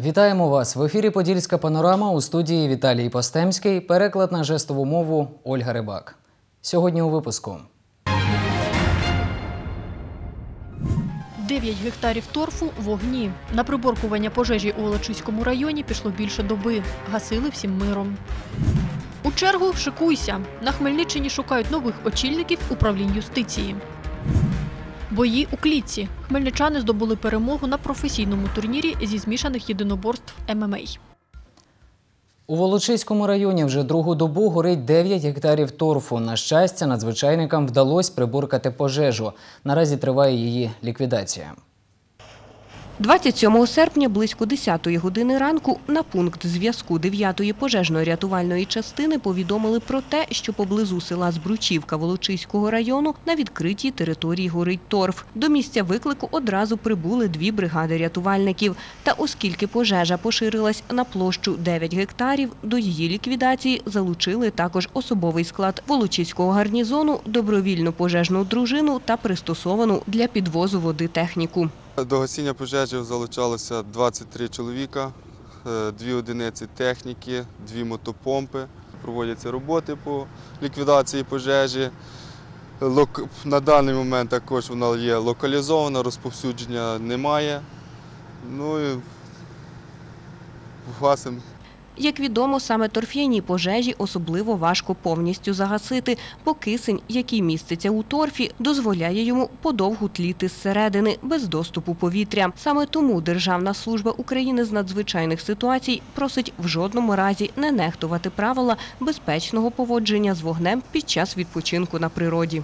Вітаємо вас! В ефірі «Подільська панорама», у студії Віталій Постемський, переклад на жестову мову Ольга Рибак. Сьогодні у випуску. 9 гектарів торфу – вогні. На приборкування пожежі у Волочиському районі пішло більше доби. Гасили всім миром. У чергу шикуйся. На Хмельниччині шукають нових очільників управлінь юстиції. Бої у клітці. Хмельничани здобули перемогу на професійному турнірі зі змішаних єдиноборств ММА. У Волочиському районі вже другу добу горить 9 гектарів торфу. На щастя, надзвичайникам вдалося приборкати пожежу. Наразі триває її ліквідація. 27 серпня близько 10-ї години ранку на пункт зв'язку 9-ї пожежно-рятувальної частини повідомили про те, що поблизу села Збручівка Волочиського району на відкритій території горить торф. До місця виклику одразу прибули 2 бригади рятувальників. Та оскільки пожежа поширилась на площу 9 гектарів, до її ліквідації залучили також особовий склад Волочиського гарнізону, добровільну пожежну дружину та пристосовану для підвозу води техніку. До гасіння пожежі залучалося 23 чоловіка, 2 одиниці техніки, 2 мотопомпи. Проводяться роботи по ліквідації пожежі. На даний момент також вона є локалізована, розповсюдження немає. Ну і гасимо. Як відомо, саме торф'яні пожежі особливо важко повністю загасити, бо кисень, який міститься у торфі, дозволяє йому подовгу тліти зсередини, без доступу повітря. Саме тому Державна служба України з надзвичайних ситуацій просить в жодному разі не нехтувати правила безпечного поводження з вогнем під час відпочинку на природі.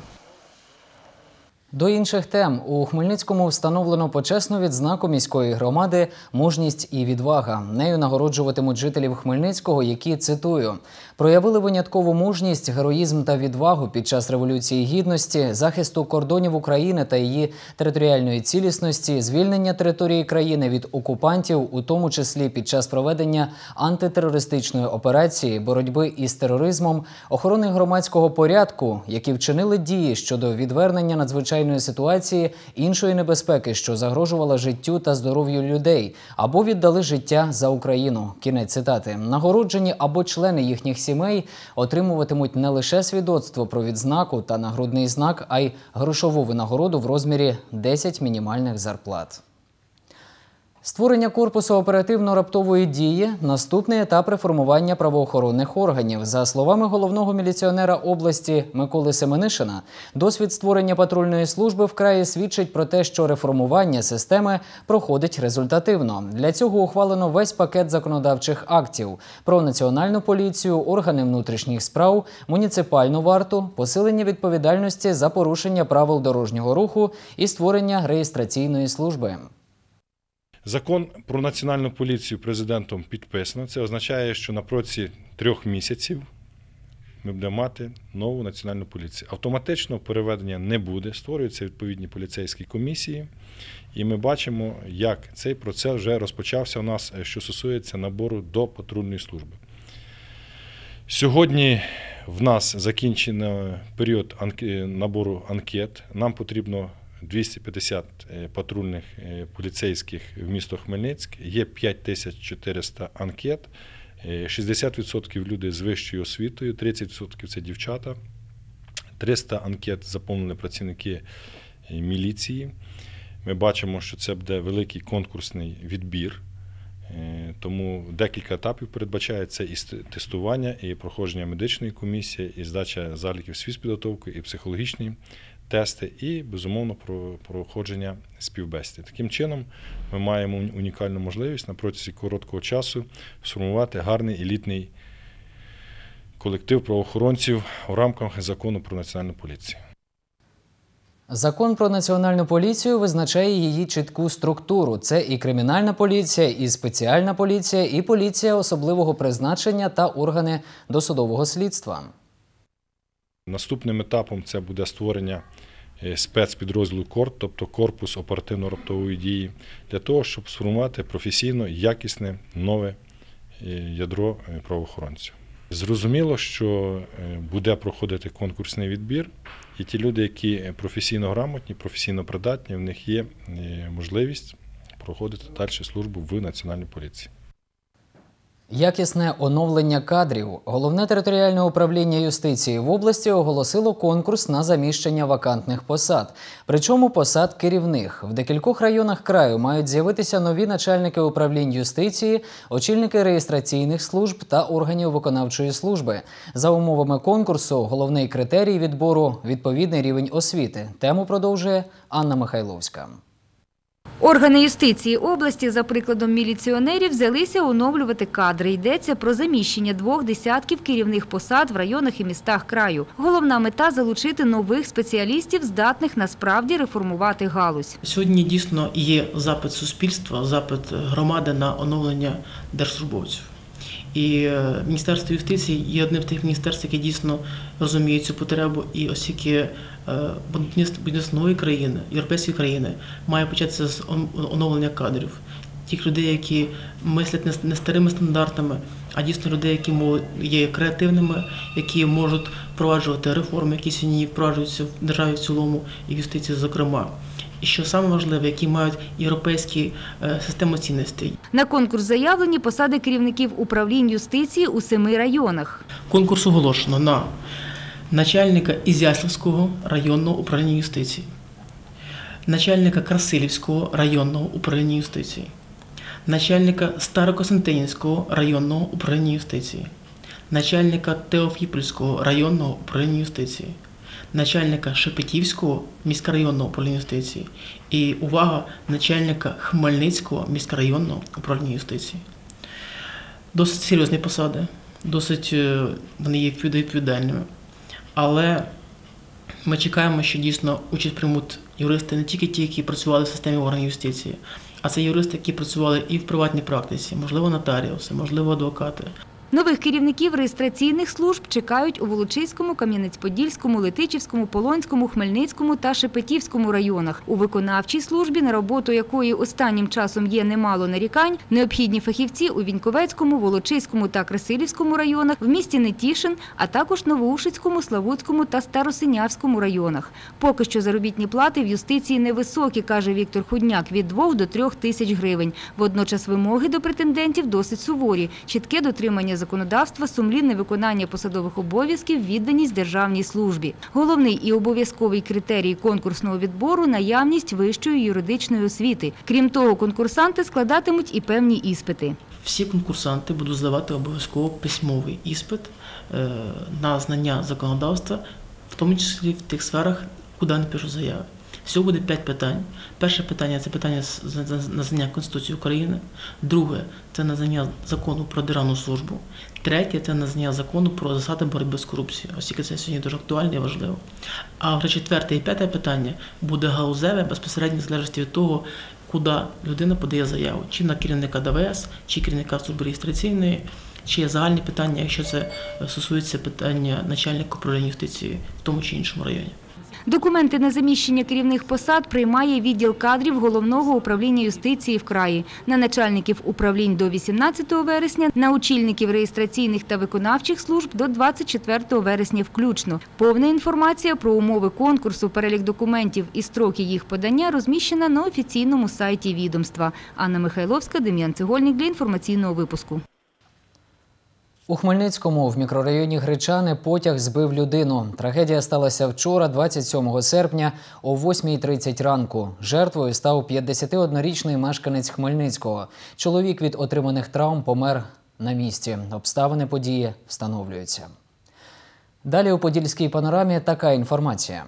До інших тем. У Хмельницькому встановлено почесну відзнаку міської громади «Мужність і відвага». Нею нагороджуватимуть жителів Хмельницького, які, цитую, «проявили виняткову мужність, героїзм та відвагу під час Революції Гідності, захисту кордонів України та її територіальної цілісності, звільнення території країни від окупантів, у тому числі під час проведення антитерористичної операції, боротьби із тероризмом, охорони громадського порядку, які вчинили дії щодо відвернення надзвичайної ситуації, іншої небезпеки, що загрожувала життю та здоров'ю людей, або віддали життя за Україну». Кінець цитати. Нагороджені або члени їхніх сімей отримуватимуть не лише свідоцтво про відзнаку та нагрудний знак, а й грошову винагороду в розмірі 10 мінімальних зарплат. Створення корпусу оперативно-раптової дії – наступний етап реформування правоохоронних органів. За словами головного міліціонера області Миколи Семенишина, досвід створення патрульної служби в краї свідчить про те, що реформування системи проходить результативно. Для цього ухвалено весь пакет законодавчих актів – про національну поліцію, органи внутрішніх справ, муніципальну варту, посилення відповідальності за порушення правил дорожнього руху і створення реєстраційної служби. Закон про національну поліцію президентом підписано. Це означає, що на протязі 3 місяців ми будемо мати нову національну поліцію. Автоматично переведення не буде, створюються відповідні поліцейські комісії. І ми бачимо, як цей процес вже розпочався у нас, що стосується набору до патрульної служби. Сьогодні в нас закінчено період набору анкет. Нам потрібно 250 патрульних поліцейських в місто Хмельницьк, є 5400 анкет, 60% люди з вищою освітою, 30% це дівчата, 300 анкет заповнили працівники міліції. Ми бачимо, що це буде великий конкурсний відбір, тому декілька етапів передбачається і тестування, і проходження медичної комісії, і здача заліків свіжпідготовки, і психологічні тести, і, безумовно, проходження співбесіди. Таким чином, ми маємо унікальну можливість на протязі короткого часу сформувати гарний елітний колектив правоохоронців у рамках Закону про національну поліцію. Закон про національну поліцію визначає її чітку структуру. Це і кримінальна поліція, і спеціальна поліція, і поліція особливого призначення та органи досудового слідства. Наступним етапом це буде створення спецпідрозділу КОРД, тобто корпус оперативно-раптової дії, для того, щоб сформувати професійно якісне нове ядро правоохоронців. Зрозуміло, що буде проходити конкурсний відбір, і ті люди, які професійно грамотні, професійно придатні, в них є можливість проходити далі службу в Національній поліції. Якісне оновлення кадрів. Головне територіальне управління юстиції в області оголосило конкурс на заміщення вакантних посад. Причому посад керівних. В декількох районах краю мають з'явитися нові начальники управлінь юстиції, очільники реєстраційних служб та органів виконавчої служби. За умовами конкурсу головний критерій відбору – відповідний рівень освіти. Тему продовжує Анна Михайловська. Органи юстиції області, за прикладом міліціонерів, взялися оновлювати кадри. Йдеться про заміщення 2 десятків керівних посад в районах і містах краю. Головна мета – залучити нових спеціалістів, здатних насправді реформувати галузь. Сьогодні дійсно є запит суспільства, запит громади на оновлення держслужбовців. І Міністерство юстиції є одним з тих міністерств, які дійсно розуміють цю потребу. І оскільки будівництво нової країни, європейської країни, має початися з оновлення кадрів. Тих людей, які мислять не старими стандартами, а дійсно людей, які є креативними, які можуть впроваджувати реформи, які сьогодні впроваджуються в державі в цілому і в юстиції зокрема. І що саме важливе, які мають європейські системи цінностей. На конкурс заявлені посади керівників управлінь юстиції у 7 районах. Конкурс оголошено на начальника Ізяславського районного управління юстиції, начальника Красилівського районного управління юстиції, начальника Старокостянтинівського районного управління юстиції, начальника Теофіпольського районного управління юстиції, начальника Шепетівського міськрайонного управління юстиції і, увага, начальника Хмельницького міськрайонного управління юстиції. Досить серйозні посади, досить вони є відповідальними. Але ми чекаємо, що дійсно участь приймуть юристи не тільки ті, які працювали в системі органів юстиції, а це юристи, які працювали і в приватній практиці, можливо, нотаріуси, можливо, адвокати. Нових керівників реєстраційних служб чекають у Волочиському, Кам'янець-Подільському, Летичівському, Полонському, Хмельницькому та Шепетівському районах. У виконавчій службі, на роботу якої останнім часом є немало нарікань, необхідні фахівці у Віньковецькому, Волочиському та Красилівському районах, в місті Нетішин, а також Новоушицькому, Славутському та Старосинявському районах. Поки що заробітні плати в юстиції невисокі, каже Віктор Худняк, від 2 до 3 тисяч гривень. Водночас вимоги до претендентів досить суворі – чітке дотримання законодавства, сумлінне виконання посадових обов'язків, відданість державній службі. Головний і обов'язковий критерій конкурсного відбору – наявність вищої юридичної освіти. Крім того, конкурсанти складатимуть і певні іспити. Всі конкурсанти будуть здавати обов'язково письмовий іспит на знання законодавства, в тому числі в тих сферах, куди вони пишуть заяви. Всього буде 5 питань. Перше питання – це питання на знання Конституції України. Друге – це на знання закону про державну службу. Третє – це на знання закону про засади боротьби з корупцією, оскільки це сьогодні дуже актуально і важливо. А вже 4 і 5 питання буде галузеве, безпосередньо в залежності від того, куди людина подає заяву. Чи на керівника ДВС, чи керівника служби реєстраційної, чи є загальні питання, якщо це стосується питання начальника управління юстиції в тому чи іншому районі. Документи на заміщення керівних посад приймає відділ кадрів Головного управління юстиції в краї. На начальників управлінь до 18 вересня, на очільників реєстраційних та виконавчих служб до 24 вересня включно. Повна інформація про умови конкурсу, перелік документів і строки їх подання розміщена на офіційному сайті відомства. Анна Михайловська, Дем'ян Цегольник для інформаційного випуску. У Хмельницькому в мікрорайоні Гречани потяг збив людину. Трагедія сталася вчора, 27 серпня, о 8:30 ранку. Жертвою став 51-річний мешканець Хмельницького. Чоловік від отриманих травм помер на місці. Обставини події встановлюються. Далі у Подільській панорамі така інформація.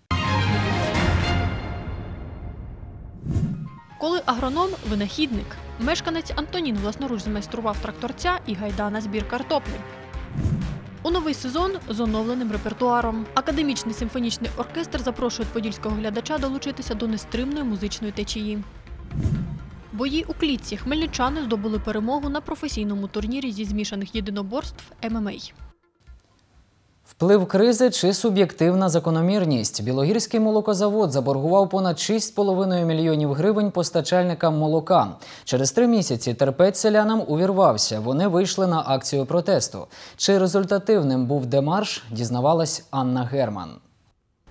Коли агроном – винахідник. Мешканець Антонін власноруч змайстрував тракторця і гайда на збір картоплі. У новий сезон з оновленим репертуаром. Академічний симфонічний оркестр запрошує подільського глядача долучитися до нестримної музичної течії. Бої у клітці. Хмельничани здобули перемогу на професійному турнірі зі змішаних єдиноборств ММА. Вплив кризи чи суб'єктивна закономірність? Білогірський молокозавод заборгував понад 6,5 мільйонів гривень постачальникам молока. Через 3 місяці терпець селянам увірвався. Вони вийшли на акцію протесту. Чи результативним був демарш, дізнавалась Анна Герман.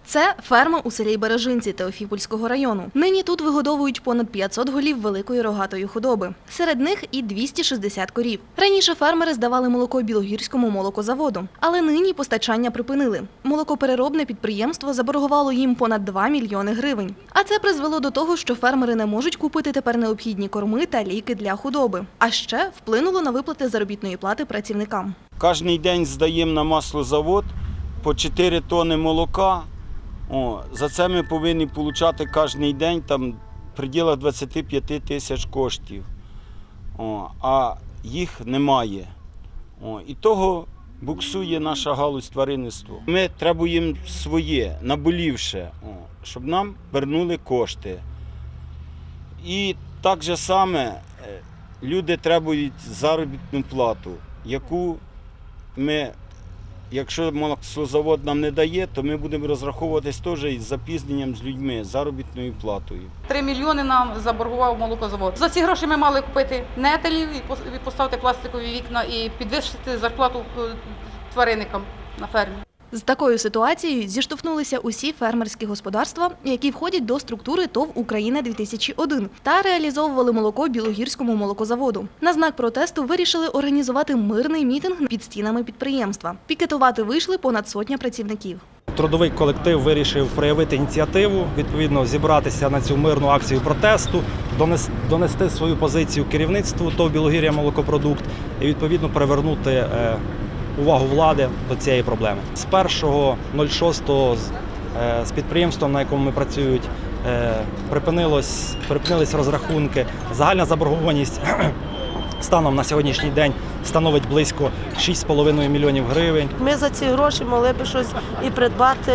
Це ферма у селі Бережинці Теофіпольського району. Нині тут вигодовують понад 500 голів великої рогатої худоби. Серед них і 260 корів. Раніше фермери здавали молоко Білогірському молокозаводу, але нині постачання припинили. Молокопереробне підприємство заборгувало їм понад 2 мільйони гривень. А це призвело до того, що фермери не можуть купити тепер необхідні корми та ліки для худоби. А ще вплинуло на виплати заробітної плати працівникам. Кожний день здаємо на маслозавод по 4 тонни молока. За це ми повинні отримати кожен день в пределах 25 тисяч коштів. А їх немає. І того буксує наша галузь тваринництва. Ми требуємо своє, наболівше, щоб нам вернули кошти. І так же саме люди требують заробітну плату, яку ми, якщо маслозавод нам не дає, то ми будемо розраховуватись теж із запізненням з людьми, заробітною платою. 3 мільйони нам заборгував молокозавод. За ці гроші ми мали купити нетелів і поставити пластикові вікна і підвищити зарплату тваринникам на фермі. З такою ситуацією зіштовхнулися усі фермерські господарства, які входять до структури ТОВ «Україна-2001» та реалізовували молоко Білогірському молокозаводу. На знак протесту вирішили організувати мирний мітинг під стінами підприємства. Пікетувати вийшли понад сотня працівників. Трудовий колектив вирішив проявити ініціативу, відповідно зібратися на цю мирну акцію протесту, донести свою позицію керівництву ТОВ «Білогір'я молокопродукт» і відповідно привернути увагу влади до цієї проблеми. З 1.06 з підприємством, на якому ми працюємо, припинились розрахунки. Загальна заборгованість станом на сьогоднішній день становить близько 6,5 мільйонів гривень. Ми за ці гроші могли б щось і придбати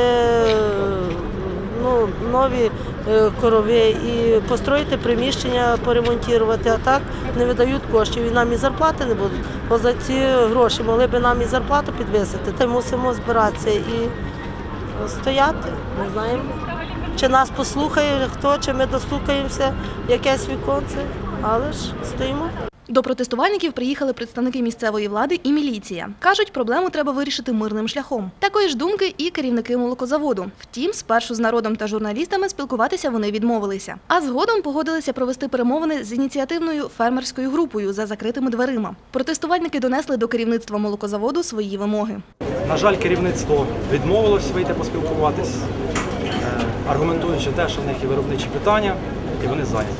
нові корови, і построїти приміщення, поремонтувати, а так не видають коштів і нам і зарплати не будуть. Бо за ці гроші могли б нам і зарплату підвисити. Та мусимо збиратися і стояти, не знаємо, чи нас послухає хто, чи ми достукаємося в якесь віконце, але ж стоїмо. До протестувальників приїхали представники місцевої влади і міліція. Кажуть, проблему треба вирішити мирним шляхом. Такої ж думки і керівники молокозаводу. Втім, спершу з народом та журналістами спілкуватися вони відмовилися. А згодом погодилися провести перемовини з ініціативною фермерською групою за закритими дверима. Протестувальники донесли до керівництва молокозаводу свої вимоги. На жаль, керівництво відмовилось вийти поспілкуватись, аргументуючи те, що в них є виробничі питання і вони зайняті.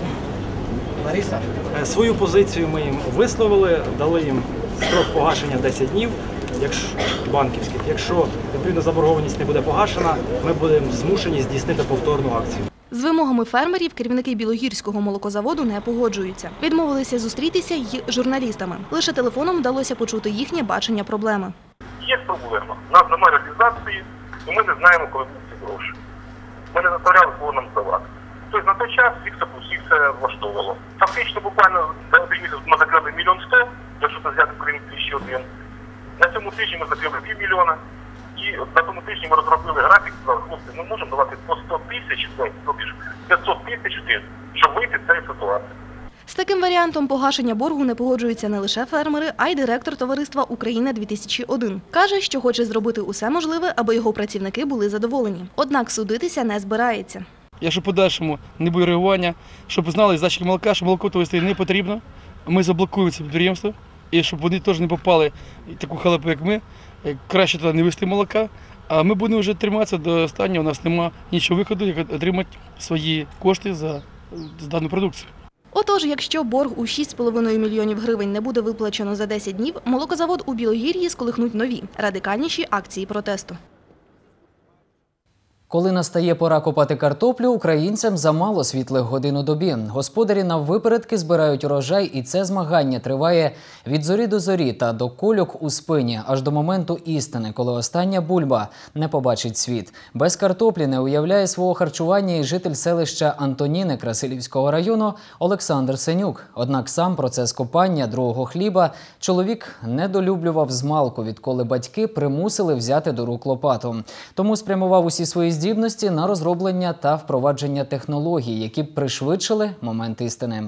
Свою позицію ми їм висловили, дали їм строк погашення 10 днів банківських. Якщо відповідно заборгованість не буде погашена, ми будемо змушені здійснити повторну акцію. З вимогами фермерів керівники Білогірського молокозаводу не погоджуються. Відмовилися зустрітися й журналістами. Лише телефоном вдалося почути їхнє бачення проблеми. Є проблема. У нас немає реалізації, і ми не знаємо, коли будуть ці гроші. Ми не заставляли кого нам здавати. Тобто на той час всіх це влаштовувало. Фактично, буквально за один місяць ми закрили 1 100 000, якщо це взяти Україну 2001. На цьому тижні ми закрили 500 000. І на тому тижні ми розробили графік, сказали, хлопці, ми можемо давати по 100 тисяч, тобто 500 тисяч, щоб вийти з цієї ситуації. З таким варіантом погашення боргу не погоджуються не лише фермери, а й директор товариства «Україна-2001». Каже, що хоче зробити усе можливе, аби його працівники були задоволені. Однак судитися не збирається. Якщо подальшому не буде реагування, щоб знали здачі молока, що молоко товаристві не потрібно, ми заблокуємо це підприємство, і щоб вони теж не попали в таку халепу, як ми, краще туди не вести молока, а ми будемо вже триматися до останнього, у нас немає нічого виходу, як отримати свої кошти за дану продукцію. Отож, якщо борг у 6,5 мільйонів гривень не буде виплачено за 10 днів, молокозавод у Білогір'ї сколихнуть нові, радикальніші акції протесту. Коли настає пора копати картоплю, українцям замало світлих годин у добі. Господарі наввипередки збирають урожай, і це змагання триває від зорі до зорі та до кульок у спині, аж до моменту істини, коли остання бульба не побачить світ. Без картоплі не уявляє свого харчування і житель селища Антоніни Красилівського району Олександр Сенюк. Однак сам процес копання другого хліба чоловік недолюблював змалку, відколи батьки примусили взяти до рук лопату. Тому спрямував усі свої здібності на розроблення та впровадження технологій, які б пришвидшили момент істини.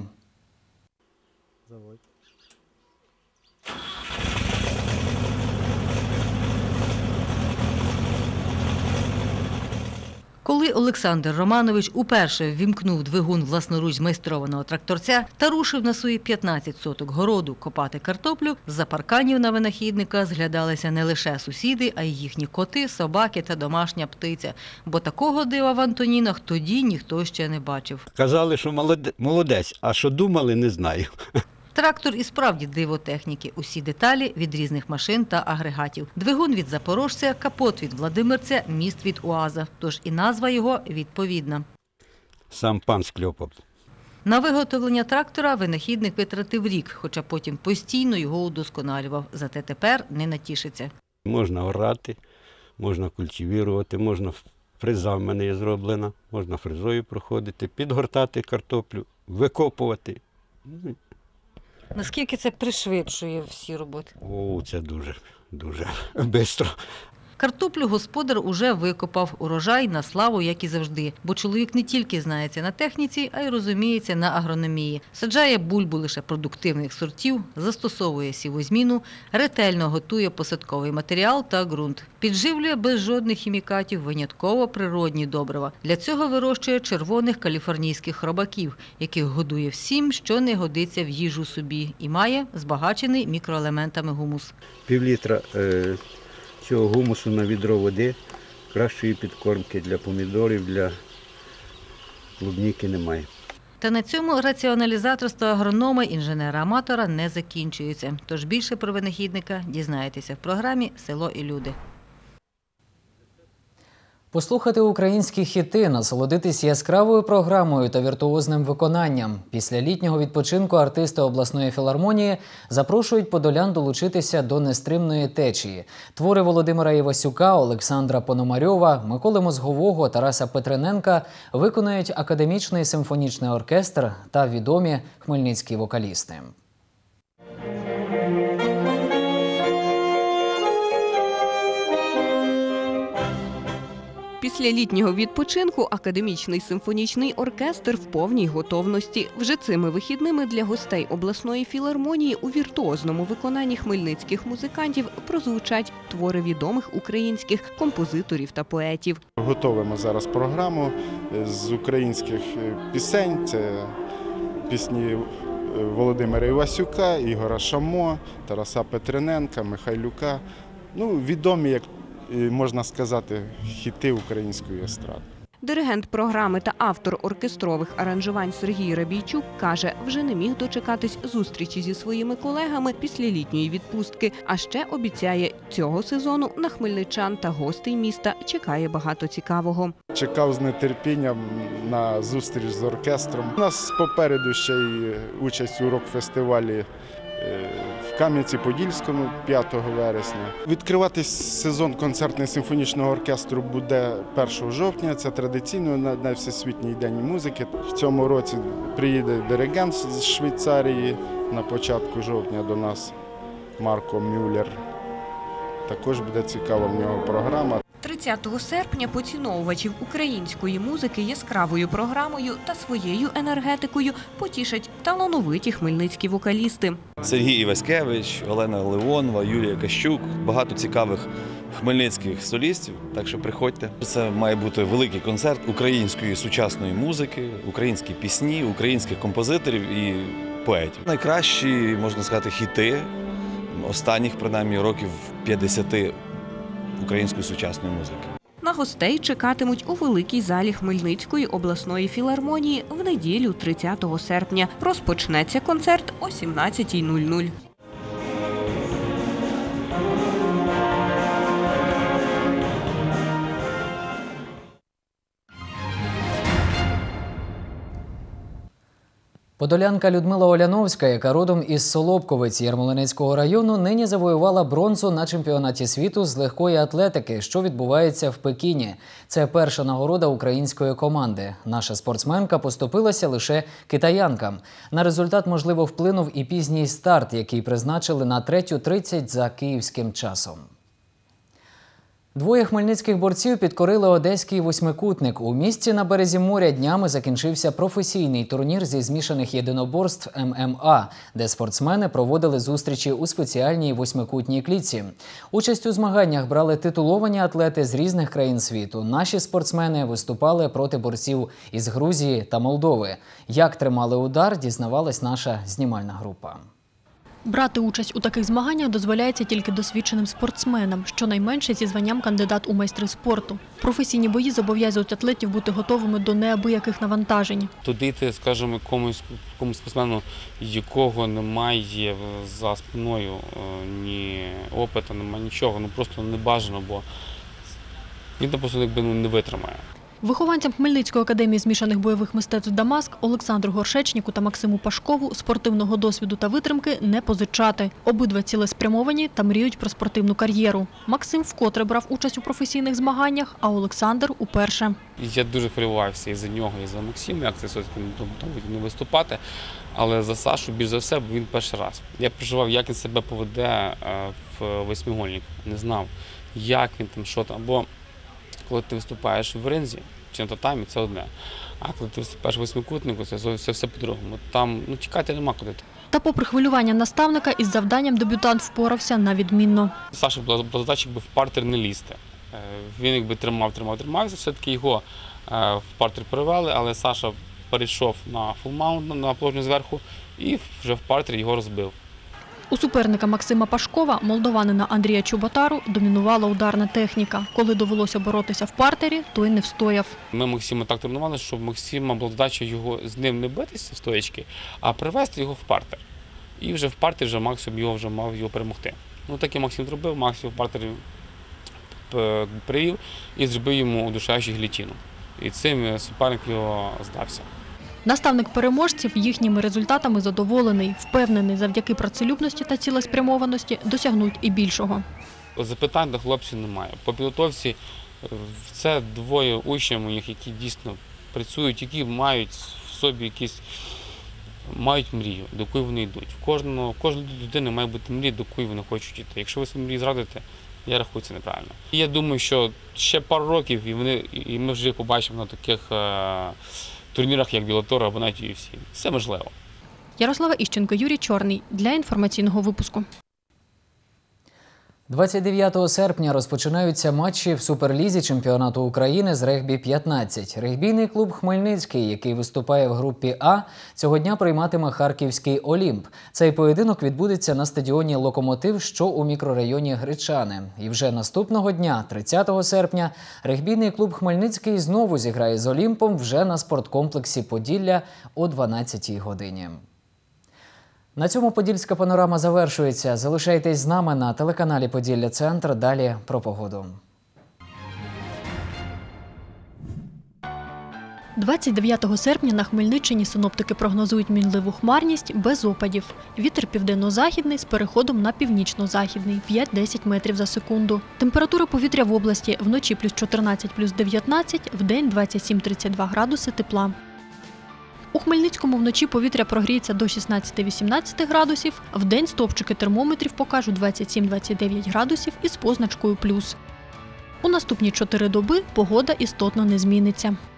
Коли Олександр Романович уперше ввімкнув двигун власноруч змайстрованого тракторця та рушив на свої 15 соток городу копати картоплю, з-за парканів на винахідника зглядалися не лише сусіди, а й їхні коти, собаки та домашня птиця. Бо такого дива в Антонінах тоді ніхто ще не бачив. Казали, що молодець, а що думали, не знаю. Трактор і справді диво техніки. Усі деталі від різних машин та агрегатів. Двигун від запорожця, капот від Владимирця, міст від УАЗа. Тож і назва його відповідна. Сам пан скльопав. На виготовлення трактора винахідник витратив рік, хоча потім постійно його удосконалював. Зате тепер не натішиться. Можна орати, можна культивувати, можна фреза в мене є зроблена, можна фрезою проходити, підгортати картоплю, викопувати. Наскільки це пришвидшує всі роботи? О, це дуже швидко. Картоплю господар уже викопав, урожай на славу, як і завжди. Бо чоловік не тільки знається на техніці, а й розуміється на агрономії. Саджає бульбу лише продуктивних сортів, застосовує сівозміну, ретельно готує посадковий матеріал та ґрунт. Підживлює без жодних хімікатів винятково природні добрива. Для цього вирощує червоних каліфорнійських хробаків, яких годує всім, що не годиться в їжу собі, і має збагачений мікроелементами гумус. Пів-літра цього гумусу на відро води, кращої підкормки для помідорів, для клубніки немає. Та на цьому раціоналізаторство агронома, інженера-аматора не закінчується. Тож більше про винахідника дізнаєтеся в програмі «Село і люди». Послухати українські хіти, насолодитись яскравою програмою та віртуозним виконанням. Після літнього відпочинку артисти обласної філармонії запрошують подолян долучитися до нестримної течії. Твори Володимира Івасюка, Олександра Пономарьова, Миколи Мозгового, Тараса Петрененка виконують академічний симфонічний оркестр та відомі хмельницькі вокалісти. Після літнього відпочинку академічний симфонічний оркестр в повній готовності. Вже цими вихідними для гостей обласної філармонії у віртуозному виконанні хмельницьких музикантів прозвучать твори відомих українських композиторів та поетів. Готуємо зараз програму з українських пісень. Це пісні Володимира Івасюка, Ігора Шамо, Тараса Петрененка, Михайлюка. Відомі, як можна сказати, хіти української естради. Диригент програми та автор оркестрових аранжувань Сергій Рабійчук каже, вже не міг дочекатись зустрічі зі своїми колегами після літньої відпустки. А ще обіцяє, цього сезону на хмельничан та гостей міста чекає багато цікавого. Чекав з нетерпінням на зустріч з оркестром. У нас попереду ще й участь у рок-фестивалі в Кам'янці-Подільському 5 вересня. Відкривати сезон концертно-симфонічного оркестру буде 1 жовтня. Це традиційно на Всесвітній день музики. В цьому році приїде диригент з Швейцарії на початку жовтня до нас, Марко Мюллер. Також буде цікава в нього програма. 30 серпня поціновувачів української музики яскравою програмою та своєю енергетикою потішать талановиті хмельницькі вокалісти. Сергій Іваськевич, Олена Леонова, Юлія Кащук. Багато цікавих хмельницьких солістів, так що приходьте. Це має бути великий концерт української сучасної музики, українські пісні, українських композиторів і поетів. Найкращі, можна сказати, хіти останніх, принаймні, років 50 української сучасної музики. На гостей чекатимуть у великій залі Хмельницької обласної філармонії в неділю 30 серпня. Розпочнеться концерт о 17:00. Подолянка Людмила Оляновська, яка родом із Солобковиць Ярмолинецького району, нині завоювала бронзу на чемпіонаті світу з легкої атлетики, що відбувається в Пекіні. Це перша нагорода української команди. Наша спортсменка поступилася лише китаянкам. На результат, можливо, вплинув і пізній старт, який призначили на 3:30 за київським часом. Двоє хмельницьких борців підкорили одеський восьмикутник. У місті на березі моря днями закінчився професійний турнір зі змішаних єдиноборств ММА, де спортсмени проводили зустрічі у спеціальній восьмикутній клітці. Участь у змаганнях брали титуловані атлети з різних країн світу. Наші спортсмени виступали проти борців із Грузії та Молдови. Як тримали удар, дізнавалась наша знімальна група. Брати участь у таких змаганнях дозволяється тільки досвідченим спортсменам, щонайменше зі званням кандидат у майстри спорту. Професійні бої зобов'язують атлетів бути готовими до неабияких навантажень. Туди йти, скажімо, комусь спортсмену, якого немає за спиною ні опиту, немає нічого, просто не бажано, бо він просто не витримає. Вихованцям Хмельницької академії змішаних бойових мистецтв «Дамаск» Олександру Горшечніку та Максиму Пашкову спортивного досвіду та витримки не позичати. Обидва цілеспрямовані та мріють про спортивну кар'єру. Максим вкотре брав участь у професійних змаганнях, а Олександр – уперше. Я дуже хвилювався і за нього, і за Максима, як це все-таки не виступати. Але за Сашу, більш за все, він перший раз. Я переживав, як він себе поведе в восьмигольник. Не знав, як він там, що там. Бо коли ти виступаєш в ринзі чи на татамі, це одне. А коли ти виступаєш в восьмикутнику, це все по-другому. Там тікати нема куди. Та попри хвилювання наставника, із завданням дебютант впорався на відмінно. Саша була задача в партер не лізти. Він тримався, все-таки його в партер перевели, але Саша перейшов на фулмаунт, на положення зверху, і вже в партері його розбив. У суперника Максима Пашкова, молдованина Андрія Чоботару, домінувала ударна техніка. Коли довелося боротися в партері, той не встояв. Ми Максима так тренували, щоб Максима була задача з ним не битися в стоячки, а привести його в партер. І вже в партері вже Максим мав його перемогти. Так і Максим зробив, Максим в партері привів і зробив йому удушаючу гільйотину. І цим суперник його здався. Наставник переможців їхніми результатами задоволений. Впевнений, завдяки працелюбності та цілеспрямованості досягнуть і більшого. Запитань до хлопців немає. По підготовці це двоє учнів моїх, які дійсно працюють, які мають в собі мають мрію, до якої вони йдуть. Кожної людини має бути мрія, до якої вони хочуть йти. Якщо ви свою мрію зрадите, я рахую, це неправильно. І я думаю, що ще пару років і ми вже їх побачимо на таких турнірах, як Bellator або навіть UFC. Все можливо. Ярослава Іщенко, Юрій Чорний. Для інформаційного випуску. 29 серпня розпочинаються матчі в Суперлізі чемпіонату України з регбі-15. Регбійний клуб «Хмельницький», який виступає в групі А, цього дня прийматиме харківський «Олімп». Цей поєдинок відбудеться на стадіоні «Локомотив», що у мікрорайоні Гречани. І вже наступного дня, 30 серпня, регбійний клуб «Хмельницький» знову зіграє з «Олімпом» вже на спорткомплексі «Поділля» о 12-й годині. На цьому «Подільська панорама» завершується. Залишайтесь з нами на телеканалі «Поділля Центр». Далі про погоду. 29 серпня на Хмельниччині синоптики прогнозують мінливу хмарність без опадів. Вітер південно-західний з переходом на північно-західний – 5-10 метрів за секунду. Температура повітря в області вночі плюс 14, плюс 19, вдень 27-32 градуси тепла. У Хмельницькому вночі повітря прогріється до 16-18 градусів, вдень стовпчики термометрів покажуть 27-29 градусів із позначкою «плюс». У наступні 4 доби погода істотно не зміниться.